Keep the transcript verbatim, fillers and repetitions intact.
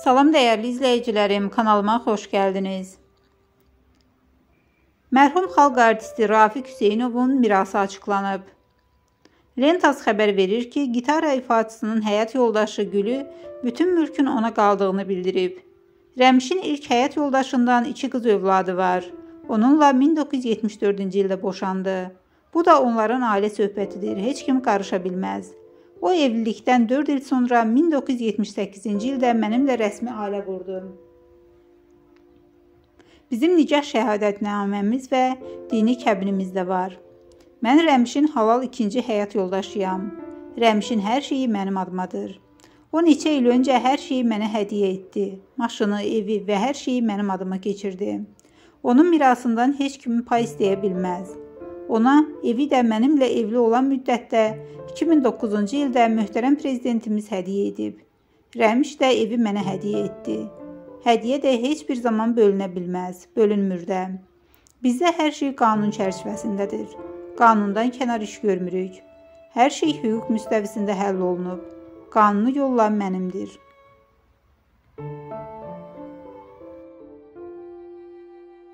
Salam dəyərli izləyicilərim, kanalıma xoş gəldiniz. Mərhum xalq artisti Rafiq Hüseynovun mirası açıqlanıb. Lentas xəbər verir ki, gitara ifaçısının həyat yoldaşı Gülü bütün mülkün ona qaldığını bildirib. Rəmişin ilk həyat yoldaşından iki qız övladı var. Onunla min doqquz yüz yetmiş dördüncü ildə boşandı. Bu da onların ailə söhbətidir, heç kim qarışa bilməz. O evlilikdən dörd il sonra min doqquz yüz yetmiş səkkizinci ildə mənimlə rəsmi ailə qurdu. Bizim nikah şəhadətnaməmiz və dini kəbinimiz də var. Mən Rəmişin halal ikinci həyat yoldaşıyam. Rəmişin hər şeyi mənim adımadır. O neçə il öncə hər şeyi mənə hədiyyə etdi. Maşını, evi və hər şeyi mənim adıma keçirdi. Onun mirasından heç kimin pay istəyə bilməz. Ona evi də mənimlə evli olan müddətdə iki min doqquzuncu ildə möhtərəm prezidentimiz hədiyyə edib. Rəmiş də evi mənə hədiyyə etdi. Hədiyyə də heç bir zaman bölünə bilməz, bölünmür də. Bizdə hər şey qanun çərçivəsindədir. Qanundan kənar iş görmürük. Hər şey hüquq müstəvisində həll olunub. Qanuni yolla mənimdir.